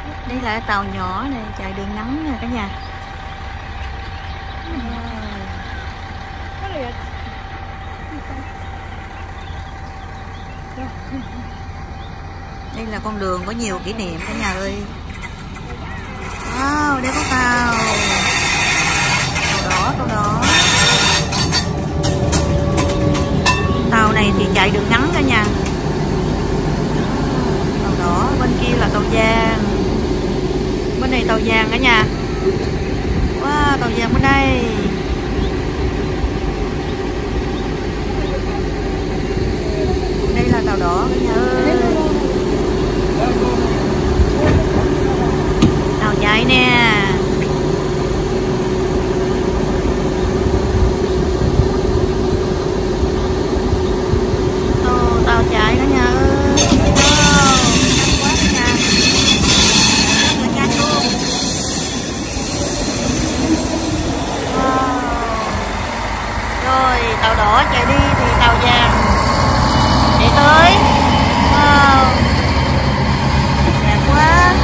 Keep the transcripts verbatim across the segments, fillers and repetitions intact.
Đây là tàu nhỏ này chạy đường ngắn nè cả nhà. Đây là con đường có nhiều kỷ niệm cả nhà ơi. Wow, đây có tàu. Tàu đỏ, tàu đỏ. Tàu này thì chạy đường ngắn cả nhà. Tàu đỏ, bên kia là tàu vàng. Bên này tàu vàng cả nhà. Wow, tàu vàng bên đây. Đây là tàu đỏ cả nhà ơi. Tàu chạy nè. Ồ, tàu chạy cả nhà ơi. Wow, nhanh quá cả nhà. Rất là nhanh luôn. Wow. Rồi tàu đỏ chạy đi thì tàu vàng chạy tới. Wow, đẹp quá,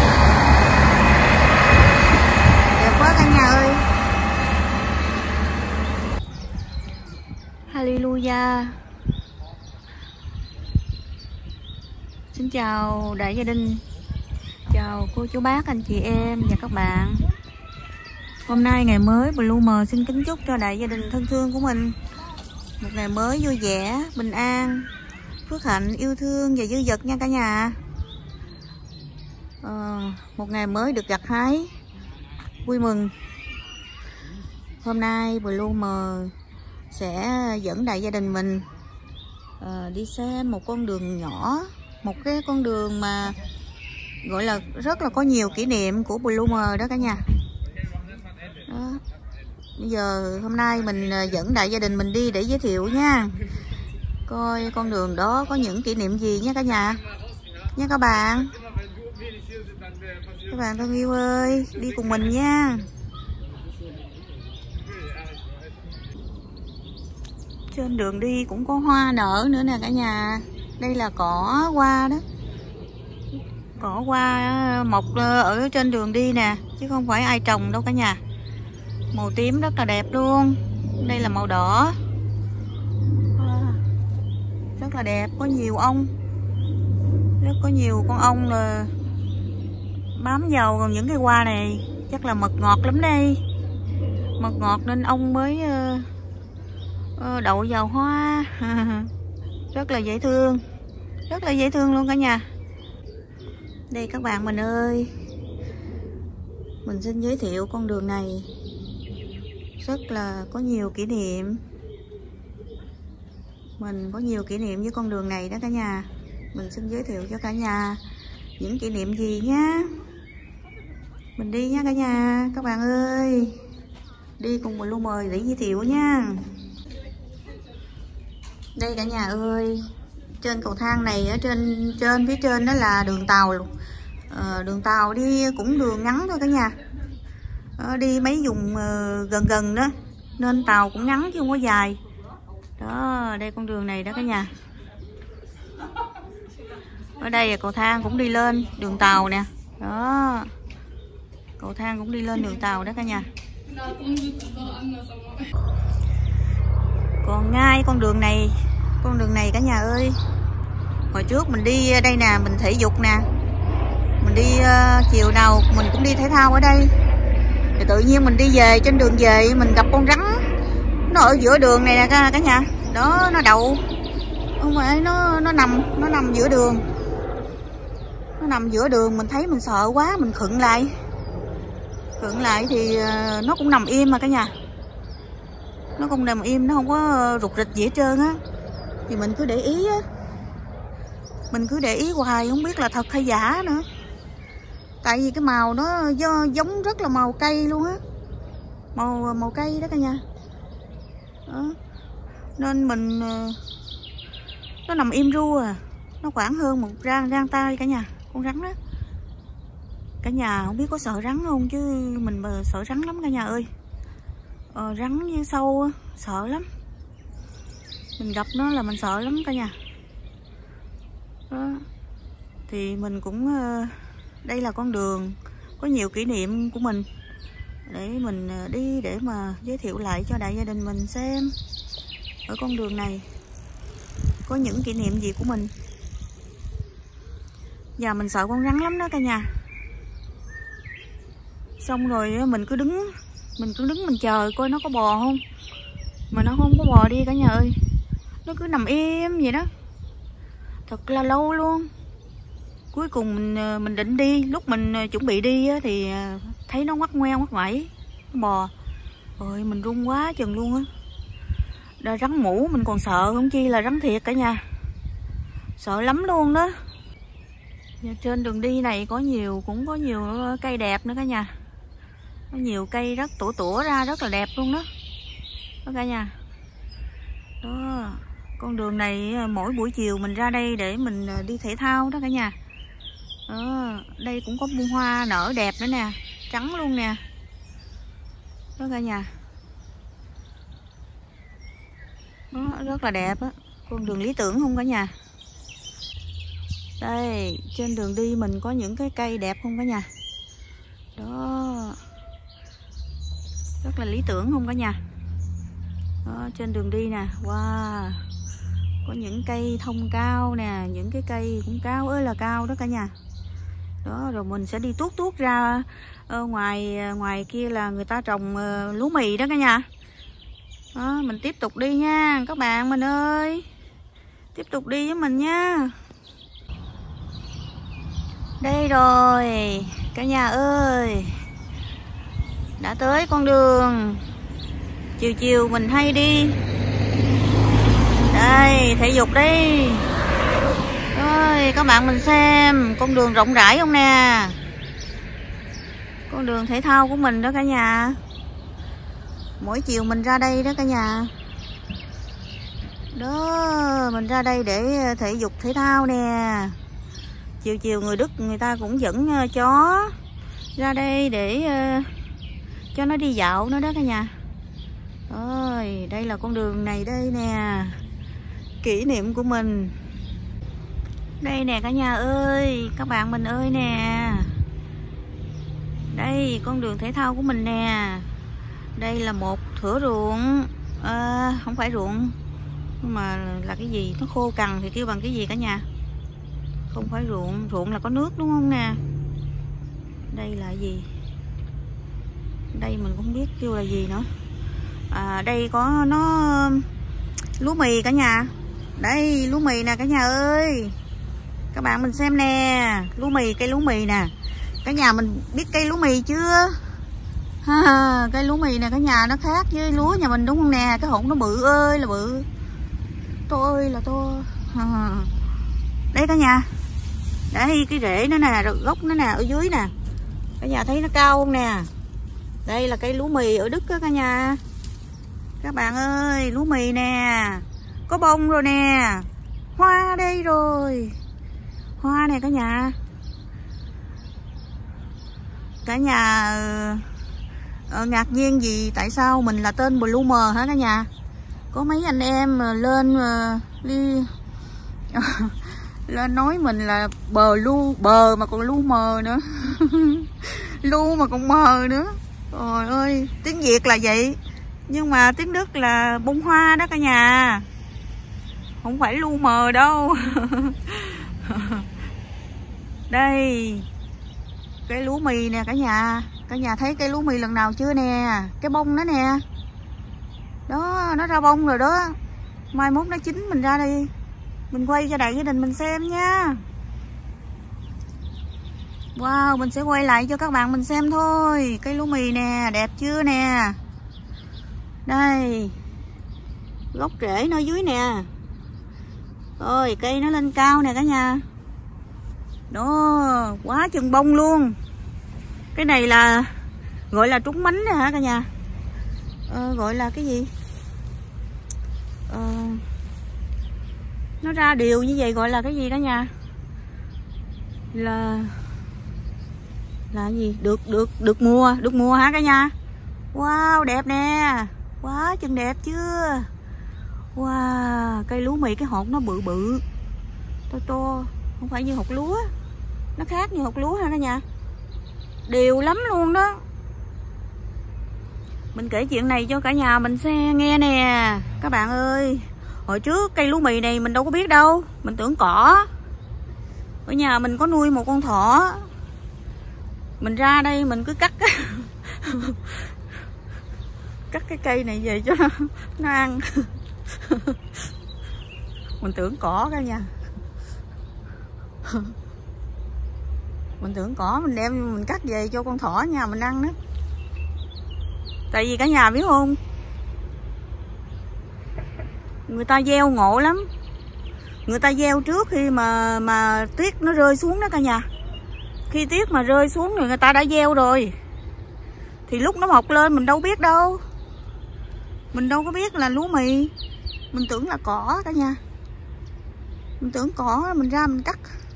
đẹp quá cả nhà ơi. Hallelujah. Xin chào đại gia đình, chào cô chú bác, anh chị em và các bạn. Hôm nay ngày mới, Bloomer xin kính chúc cho đại gia đình thân thương của mình một ngày mới vui vẻ, bình an, phước hạnh, yêu thương và dư dật nha cả nhà. à, Một ngày mới được gặt hái, vui mừng. Hôm nay Bloomer sẽ dẫn đại gia đình mình à, đi xem một con đường nhỏ, một cái con đường mà gọi là rất là có nhiều kỷ niệm của Bloomer đó cả nhà. Đó. Bây giờ hôm nay mình dẫn đại gia đình mình đi để giới thiệu nha, coi con đường đó có những kỷ niệm gì nha cả nhà, nha các bạn. Các bạn thân yêu ơi, đi cùng mình nha. Trên đường đi cũng có hoa nở nữa nè cả nhà. Đây là cỏ hoa đó, cỏ hoa mọc ở trên đường đi nè, chứ không phải ai trồng đâu cả nhà. Màu tím rất là đẹp luôn. Đây là màu đỏ, rất là đẹp, có nhiều ong, rất có nhiều con ong là bám vào những cái hoa này. Chắc là mật ngọt lắm đây, mật ngọt nên ong mới uh, đậu vào hoa. Rất là dễ thương, rất là dễ thương luôn cả nhà. Đây các bạn mình ơi, mình xin giới thiệu con đường này rất là có nhiều kỷ niệm. Mình có nhiều kỷ niệm với con đường này đó cả nhà. Mình xin giới thiệu cho cả nhà những kỷ niệm gì nhá. Mình đi nha cả nhà, các bạn ơi. Đi cùng mình luôn mời để giới thiệu nha. Đây cả nhà ơi, trên cầu thang này ở trên trên phía trên đó là đường tàu. ờ, Đường tàu đi cũng đường ngắn thôi cả nhà. Ờ, đi mấy vùng uh, gần gần đó nên tàu cũng ngắn chứ không có dài. Đó, đây con đường này đó cả nhà. Ở đây là cầu thang cũng đi lên đường tàu nè. Đó, cầu thang cũng đi lên đường tàu đó cả nhà. Còn ngay con đường này, con đường này cả nhà ơi, hồi trước mình đi đây nè, mình thể dục nè, mình đi uh, chiều nào mình cũng đi thể thao ở đây. Thì tự nhiên mình đi về, trên đường về mình gặp con rắn, nó ở giữa đường này nè cả, cả nhà. Đó, nó đậu, không phải nó nó nằm nó nằm giữa đường, nó nằm giữa đường. Mình thấy mình sợ quá, mình khựng lại, khựng lại thì uh, nó cũng nằm im mà cả nhà. Nó cũng nằm im, nó không có rụt rịch gì hết trơn á. Thì mình cứ để ý á, mình cứ để ý hoài, không biết là thật hay giả nữa. Tại vì cái màu nó do giống rất là màu cây luôn á, màu màu cây đó cả nhà. Đó. Nên mình nó nằm im ru à, nó khoảng hơn một rang rang tay cả nhà, con rắn đó. Cả nhà không biết có sợ rắn không, chứ mình mà sợ rắn lắm cả nhà ơi. Ờ, rắn như sâu á, sợ lắm. Mình gặp nó là mình sợ lắm cả nhà. Đó. Thì mình cũng uh, Đây là con đường có nhiều kỷ niệm của mình, để mình đi để mà giới thiệu lại cho đại gia đình mình xem. Ở con đường này có những kỷ niệm gì của mình. Giờ mình sợ con rắn lắm đó cả nhà. Xong rồi mình cứ đứng Mình cứ đứng mình chờ coi nó có bò không. Mà nó không có bò đi cả nhà ơi. Nó cứ nằm im vậy đó, thật là lâu luôn. Cuối cùng mình mình định đi. Lúc mình chuẩn bị đi thì thấy nó ngoắt ngoeo ngoắt ngoẩy nó bò. Ôi mình run quá chừng luôn á. Đà rắn mũ mình còn sợ không chi là rắn thiệt cả nhà. Sợ lắm luôn đó. Và trên đường đi này có nhiều cũng có nhiều cây đẹp nữa cả nhà. Có nhiều cây rất tủa tủa ra rất là đẹp luôn đó. Đó cả nhà. Đó, con đường này mỗi buổi chiều mình ra đây để mình đi thể thao đó cả nhà. Đó, đây cũng có bông hoa nở đẹp nữa nè, trắng luôn nè. Đó cả nhà. Đó, rất là đẹp á. Con đường lý tưởng không cả nhà. Đây, trên đường đi mình có những cái cây đẹp không cả nhà. Đó, rất là lý tưởng không cả nhà. Đó, trên đường đi nè. Wow, có những cây thông cao nè, những cái cây cũng cao ơi là cao đó cả nhà. Đó, rồi mình sẽ đi tuốt tuốt ra ở ngoài ngoài kia là người ta trồng uh, lúa mì đó cả nhà. Đó, mình tiếp tục đi nha các bạn mình ơi. Tiếp tục đi với mình nha. Đây rồi cả nhà ơi. Đã tới con đường chiều chiều mình hay đi. Đây, thể dục đi. Rồi, các bạn mình xem con đường rộng rãi không nè. Con đường thể thao của mình đó cả nhà. Mỗi chiều mình ra đây đó cả nhà. Đó, mình ra đây để thể dục thể thao nè. Chiều chiều người Đức người ta cũng dẫn chó ra đây để cho nó đi dạo nữa đó cả nhà. Ôi, đây là con đường này đây nè. Kỷ niệm của mình. Đây nè cả nhà ơi, các bạn mình ơi nè. Đây, con đường thể thao của mình nè. Đây là một thửa ruộng. À, không phải ruộng, nhưng mà là cái gì? Nó khô cằn thì kêu bằng cái gì cả nhà? Không phải ruộng, ruộng là có nước đúng không nè? Đây là gì? Đây mình cũng không biết kêu là gì nữa. À, đây có nó lúa mì cả nhà. Đây lúa mì nè cả nhà ơi. Các bạn mình xem nè, lúa mì, cây lúa mì nè. Cả nhà mình biết cây lúa mì chưa? Ha, cây lúa mì nè cả nhà, nó khác với lúa nhà mình đúng không nè? Cái hột nó bự ơi là bự, to ơi là to. Ha. Đây cả nhà. Đây cái rễ nó nè, rồi gốc nó nè, ở dưới nè. Cả nhà thấy nó cao không nè? Đây là cây lúa mì ở Đức đó cả nhà. Các bạn ơi, lúa mì nè. Có bông rồi nè. Hoa đây rồi. Hoa này cả nhà. Cả nhà uh, ngạc nhiên gì tại sao mình là tên Bloomer hả cả nhà? Có mấy anh em lên uh, đi lên nói mình là bờ lu, bờ mà còn lu mờ nữa. Lu mà còn mờ nữa. Trời ơi, tiếng Việt là vậy, nhưng mà tiếng Đức là bông hoa đó cả nhà, không phải lu mờ đâu. Đây cây lúa mì nè cả nhà. Cả nhà thấy cây lúa mì lần nào chưa nè? Cái bông nó nè. Đó, nó ra bông rồi đó. Mai mốt nó chín mình ra đi, mình quay cho đại gia đình mình xem nha. Wow, mình sẽ quay lại cho các bạn mình xem thôi. Cây lúa mì nè, đẹp chưa nè. Đây, gốc rễ nó dưới nè. Rồi cây nó lên cao nè cả nhà. Đó, quá chừng bông luôn. Cái này là gọi là trúng mánh đó hả cả nhà? Ờ, gọi là cái gì? Ờ, nó ra đều như vậy gọi là cái gì cả nhà? Là là gì? Được được được mùa, được mùa hả cả nhà? Wow, đẹp nè. Quá chừng đẹp chưa? Wow, cây lúa mì cái hột nó bự bự, to to, không phải như hột lúa. Nó khác như hột lúa ha cả nhà. Đều lắm luôn đó. Mình kể chuyện này cho cả nhà mình xe nghe nè. Các bạn ơi, hồi trước cây lúa mì này mình đâu có biết đâu. Mình tưởng cỏ. Ở nhà mình có nuôi một con thỏ. Mình ra đây mình cứ cắt cắt cái cây này về cho nó, nó ăn. Mình tưởng cỏ cả nhà. Mình tưởng cỏ mình đem mình cắt về cho con thỏ nhà mình ăn đó. Tại vì cả nhà biết không, người ta gieo ngộ lắm. Người ta gieo trước khi mà mà tuyết nó rơi xuống đó cả nhà. Khi tuyết mà rơi xuống thì người ta đã gieo rồi. Thì lúc nó mọc lên mình đâu biết đâu. Mình đâu có biết là lúa mì. Mình tưởng là cỏ cả nhà. Mình tưởng cỏ, mình ra mình cắt.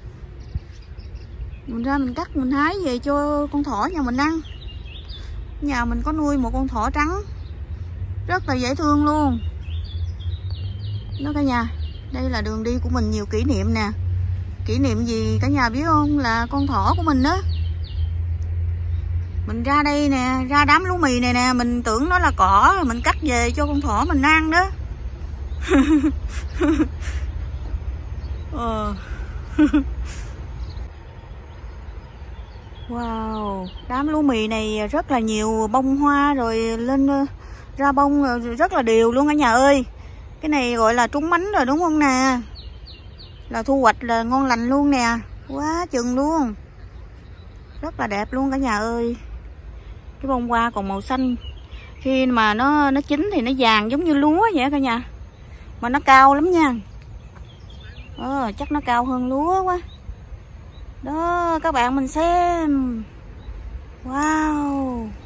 Mình ra mình cắt mình hái về cho con thỏ nhà mình ăn. Nhà mình có nuôi một con thỏ trắng, rất là dễ thương luôn đó cả nhà. Đây là đường đi của mình nhiều kỷ niệm nè. Kỷ niệm gì cả nhà biết không? Là con thỏ của mình đó. Mình ra đây nè, ra đám lúa mì này nè, mình tưởng nó là cỏ, mình cắt về cho con thỏ mình ăn đó. ờ. Wow, đám lúa mì này rất là nhiều bông hoa rồi lên ra bông rất là đều luôn cả nhà ơi. Cái này gọi là trúng mánh rồi đúng không nè? Là thu hoạch là ngon lành luôn nè. Quá chừng luôn. Rất là đẹp luôn cả nhà ơi. Cái bông hoa còn màu xanh. Khi mà nó nó chín thì nó vàng giống như lúa vậy cả nhà. Mà nó cao lắm nha. Ờ, chắc nó cao hơn lúa quá. Đó các bạn mình xem. Wow.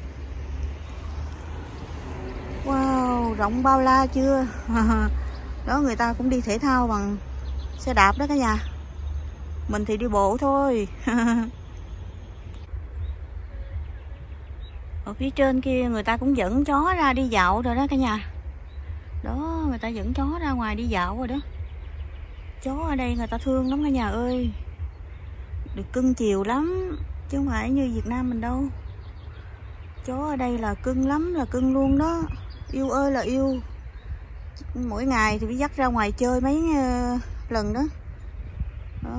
Wow, rộng bao la chưa? Đó, người ta cũng đi thể thao bằng xe đạp đó cả nhà. Mình thì đi bộ thôi. Ở phía trên kia người ta cũng dẫn chó ra đi dạo rồi đó cả nhà. Đó, người ta dẫn chó ra ngoài đi dạo rồi đó. Chó ở đây người ta thương lắm cả nhà ơi. Được cưng chiều lắm. Chứ không phải như Việt Nam mình đâu. Chó ở đây là cưng lắm, là cưng luôn đó. Yêu ơi là yêu. Mỗi ngày thì phải dắt ra ngoài chơi mấy uh, lần đó. Đó.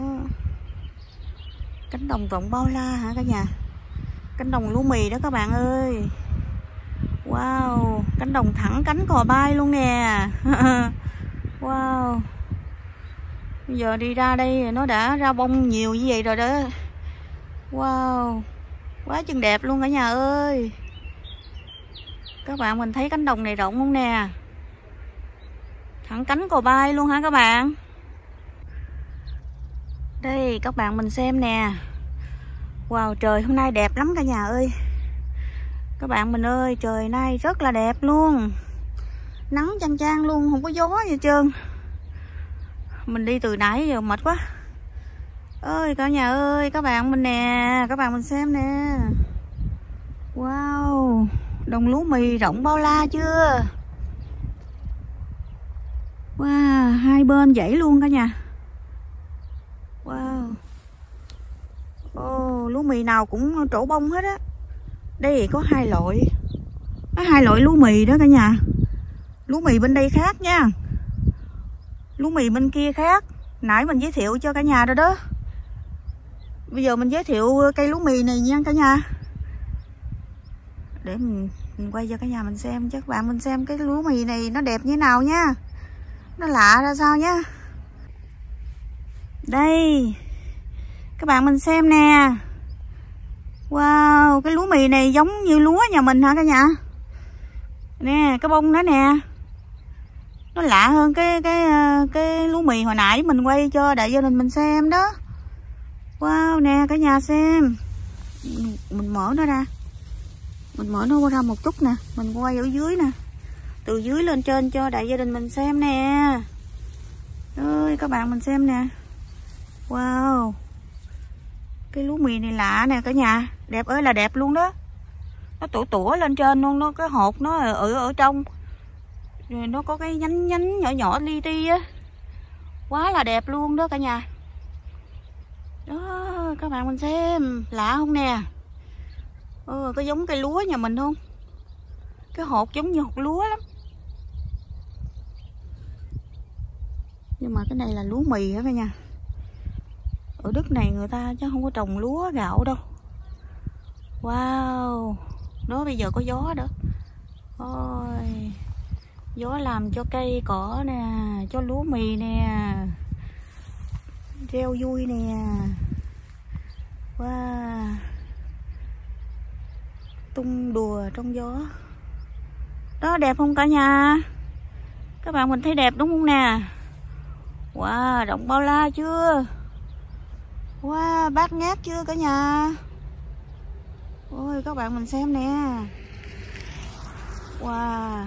Cánh đồng rộng bao la hả cả nhà. Cánh đồng lúa mì đó các bạn ơi. Wow, cánh đồng thẳng cánh cò bay luôn nè. Wow. Bây giờ đi ra đây nó đã ra bông nhiều như vậy rồi đó. Wow, quá chừng đẹp luôn cả nhà ơi. Các bạn mình thấy cánh đồng này rộng không nè. Thẳng cánh cò bay luôn hả các bạn. Đây các bạn mình xem nè. Wow, trời hôm nay đẹp lắm cả nhà ơi. Các bạn mình ơi, trời nay rất là đẹp luôn. Nắng chang chang luôn, không có gió gì hết trơn. Mình đi từ nãy giờ mệt quá. Ơi cả nhà ơi, các bạn mình nè, các bạn mình xem nè. Wow, đồng lúa mì rộng bao la chưa? Wow, hai bên dãy luôn cả nhà. Wow. Ồ, lúa mì nào cũng trổ bông hết á. Đây có hai loại. Có hai loại lúa mì đó cả nhà. Lúa mì bên đây khác nha. Lúa mì bên kia khác. Nãy mình giới thiệu cho cả nhà rồi đó. Bây giờ mình giới thiệu cây lúa mì này nha cả nhà. Để mình, mình quay cho cả nhà mình xem. Chắc bạn mình xem cái lúa mì này nó đẹp như thế nào nha. Nó lạ ra sao nhá. Đây. Các bạn mình xem nè. Wow, cái lúa mì này giống như lúa nhà mình hả cả nhà. Nè, cái bông đó nè. Nó lạ hơn cái cái cái lúa mì hồi nãy mình quay cho đại gia đình mình xem đó. Wow nè cả nhà xem. Mình, mình mở nó ra. Mình mở nó ra một chút nè. Mình quay ở dưới nè. Từ dưới lên trên cho đại gia đình mình xem nè. Ơi các bạn mình xem nè. Wow. Cái lúa mì này lạ nè cả nhà. Đẹp ơi là đẹp luôn đó. Nó tủa tủa lên trên luôn. Nó cái hột nó ở ở trong. Rồi nó có cái nhánh nhánh nhỏ nhỏ li ti á. Quá là đẹp luôn đó cả nhà. Đó các bạn mình xem, lạ không nè. Ờ, có giống cây lúa nhà mình không? Cái hột giống như hột lúa lắm. Nhưng mà cái này là lúa mì hả cả nhà. Ở đất này người ta chứ không có trồng lúa gạo đâu. Wow. Đó bây giờ có gió đó. Ôi, gió làm cho cây cỏ nè, cho lúa mì nè, reo vui nè. Wow. Tung đùa trong gió. Đó đẹp không cả nhà? Các bạn mình thấy đẹp đúng không nè? Wow, rộng bao la chưa? Wow, bát ngát chưa cả nhà? Ôi các bạn mình xem nè. Wow.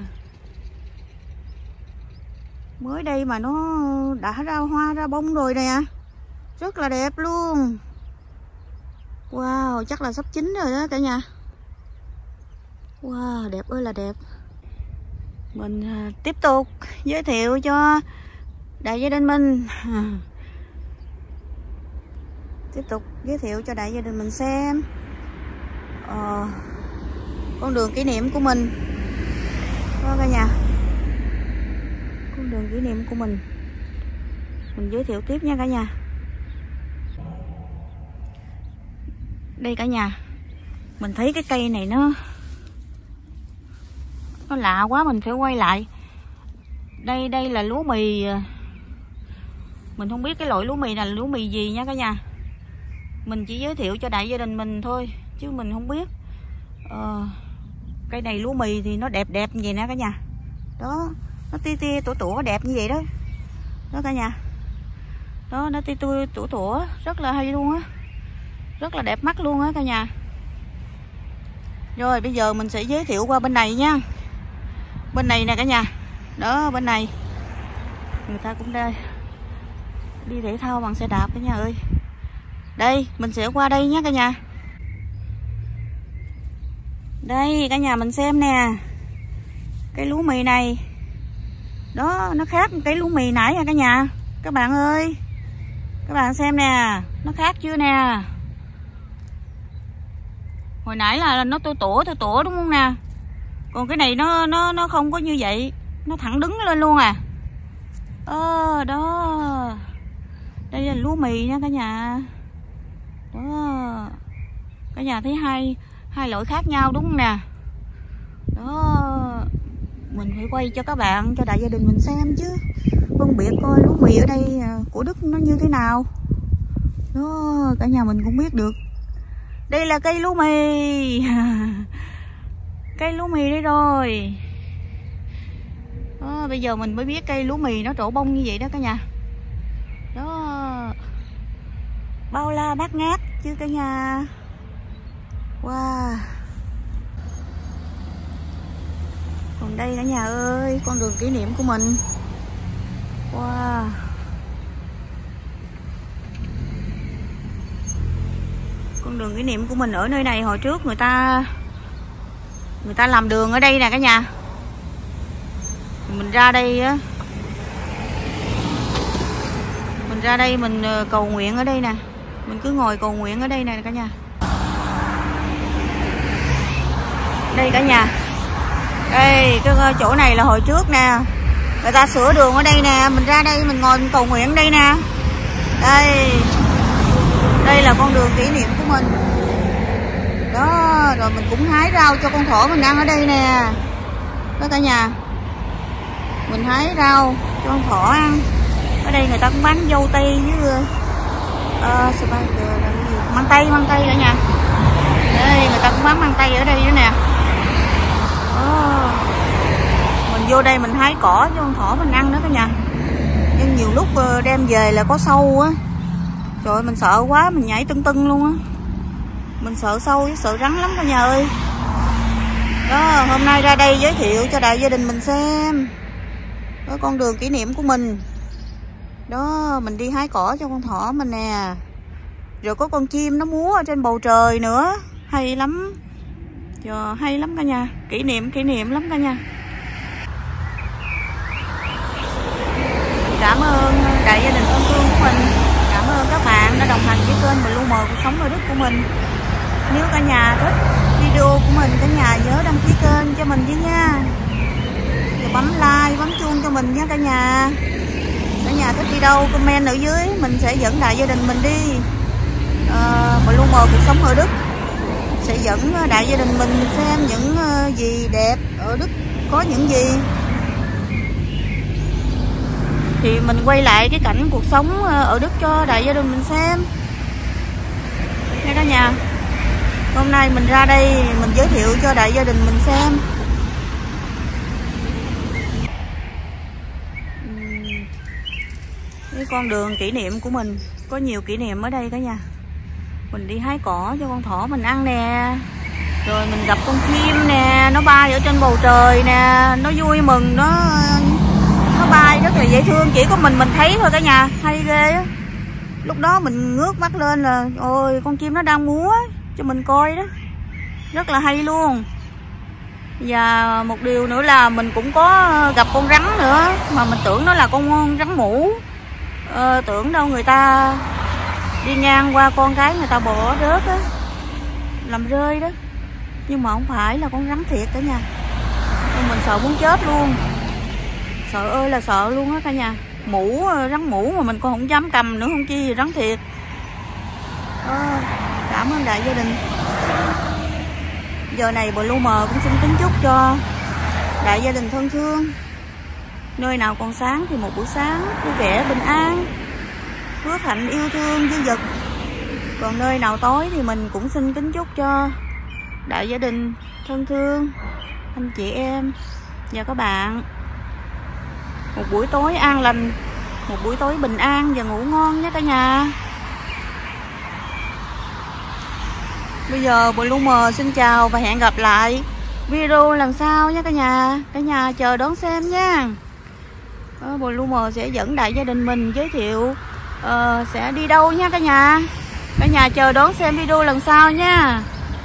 Mới đây mà nó đã ra hoa ra bông rồi nè. Rất là đẹp luôn. Wow, chắc là sắp chín rồi đó cả nhà. Wow, đẹp ơi là đẹp. Mình tiếp tục giới thiệu cho đại gia đình mình. Tiếp tục giới thiệu cho đại gia đình mình xem ờ, con đường kỷ niệm của mình. Đó cả nhà, con đường kỷ niệm của mình. Mình giới thiệu tiếp nha cả nhà. Đây cả nhà, mình thấy cái cây này nó Nó lạ quá, mình phải quay lại. Đây đây là lúa mì. Mình không biết cái loại lúa mì này là lúa mì gì nha cả nhà. Mình chỉ giới thiệu cho đại gia đình mình thôi, chứ mình không biết. ờ, Cây này lúa mì thì nó đẹp đẹp như vậy nè cả nhà. Đó, nó tia tia tủa tủa đẹp như vậy đó. Đó cả nhà. Đó, nó tia tia tủa tủa, rất là hay luôn á. Rất là đẹp mắt luôn á cả nhà. Rồi bây giờ mình sẽ giới thiệu qua bên này nha. Bên này nè cả nhà. Đó, bên này người ta cũng đây đi thể thao bằng xe đạp cả nhà ơi. Đây, mình sẽ qua đây nhé cả nhà. Đây cả nhà mình xem nè. Cái lúa mì này. Đó, nó khác cái lúa mì nãy nha cả nhà. Các bạn ơi. Các bạn xem nè, nó khác chưa nè. Hồi nãy là nó tô tổ tô tổ đúng không nè. Còn cái này nó nó nó không có như vậy, nó thẳng đứng lên luôn à. Ờ đó. Đây là lúa mì nha cả nhà. Đó. Cả nhà thấy hai hai loại khác nhau đúng không nè. Đó. Mình phải quay cho các bạn, cho đại gia đình mình xem chứ. Phân biệt coi lúa mì ở đây của Đức nó như thế nào. Đó, cả nhà mình cũng biết được. Đây là cây lúa mì. Cây lúa mì đây rồi. Đó, bây giờ mình mới biết cây lúa mì nó trổ bông như vậy đó cả nhà. Đó. Bao la bát ngát chứ cả nhà. Wow. Còn đây cả nhà ơi, con đường kỷ niệm của mình. Wow. Con đường kỷ niệm của mình ở nơi này hồi trước người ta người ta làm đường ở đây nè cả nhà. Mình ra đây á, mình ra đây mình cầu nguyện ở đây nè. Mình cứ ngồi cầu nguyện ở đây nè cả nhà. Đây cả nhà. Đây cái chỗ này là hồi trước nè, người ta sửa đường ở đây nè. Mình ra đây mình ngồi mình cầu nguyện ở đây nè. Đây. Đây là con đường kỷ niệm của mình. Đó, rồi mình cũng hái rau cho con thỏ mình ăn ở đây nè. Đó cả nhà. Mình hái rau cho con thỏ ăn. Ở đây người ta cũng bán dâu tây với uh, măng tây, măng tây cả nhà. Đây người ta cũng bán măng tây ở đây nữa nè. Đó. Mình vô đây mình hái cỏ cho con thỏ mình ăn đó cả nhà. Nhưng nhiều lúc đem về là có sâu á. Trời ơi, mình sợ quá, mình nhảy tưng tưng luôn á. Mình sợ sâu với sợ rắn lắm cả nhà ơi. Đó, hôm nay ra đây giới thiệu cho đại gia đình mình xem. Đó, con đường kỷ niệm của mình. Đó, mình đi hái cỏ cho con thỏ mình nè. Rồi có con chim nó múa ở trên bầu trời nữa. Hay lắm. Trời, hay lắm cả nhà. Kỷ niệm, kỷ niệm lắm cả nhà. Cảm ơn đại gia đình thân thương của mình. Cảm ơn các bạn đã đồng hành với kênh Bloomer Cuộc Sống Ở Đức của mình. Nếu cả nhà thích video của mình, cả nhà nhớ đăng ký kênh cho mình với nha. Rồi bấm like, bấm chuông cho mình nha cả nhà. Cả nhà thích đi đâu comment ở dưới, mình sẽ dẫn đại gia đình mình đi. uh, Bloomer Cuộc Sống Ở Đức sẽ dẫn đại gia đình mình xem những gì đẹp ở Đức, có những gì thì mình quay lại cái cảnh cuộc sống ở Đức cho đại gia đình mình xem nha cả nhà. Hôm nay mình ra đây mình giới thiệu cho đại gia đình mình xem. Cái con đường kỷ niệm của mình, có nhiều kỷ niệm ở đây cả nhà. Mình đi hái cỏ cho con thỏ mình ăn nè, rồi mình gặp con chim nè, nó bay ở trên bầu trời nè, nó vui mừng, nó nó bay rất là dễ thương. Chỉ có mình mình thấy thôi cả nhà, hay ghê á. Lúc đó mình ngước mắt lên là ôi con chim nó đang múa cho mình coi đó, rất là hay luôn. Và một điều nữa là mình cũng có gặp con rắn nữa, mà mình tưởng nó là con rắn mũ, ờ, tưởng đâu người ta đi ngang qua con cái người ta bỏ rớt á, làm rơi đó, nhưng mà không phải, là con rắn thiệt cả nhà. Nên mình sợ muốn chết luôn, sợ ơi là sợ luôn á cả nhà. Mũ, rắn mũ mà mình còn không dám cầm nữa, không chi gì rắn thiệt. à, Cảm ơn đại gia đình. Giờ này Bloomer cũng xin kính chúc cho đại gia đình thân thương, nơi nào còn sáng thì một buổi sáng vui vẻ bình an, phước hạnh yêu thương dư dật. Còn nơi nào tối thì mình cũng xin kính chúc cho đại gia đình thân thương, anh chị em và các bạn một buổi tối an lành, một buổi tối bình an và ngủ ngon nhé cả nhà. Bây giờ Bloomer xin chào và hẹn gặp lại video lần sau nhé cả nhà. Cả nhà chờ đón xem nha. Bloomer sẽ dẫn đại gia đình mình giới thiệu uh, sẽ đi đâu nha cả nhà. Cả nhà chờ đón xem video lần sau nha.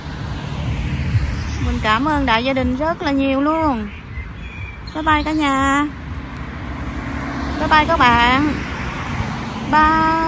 Mình cảm ơn đại gia đình rất là nhiều luôn. Bye bye cả nhà. Bye bye các bạn. Bye.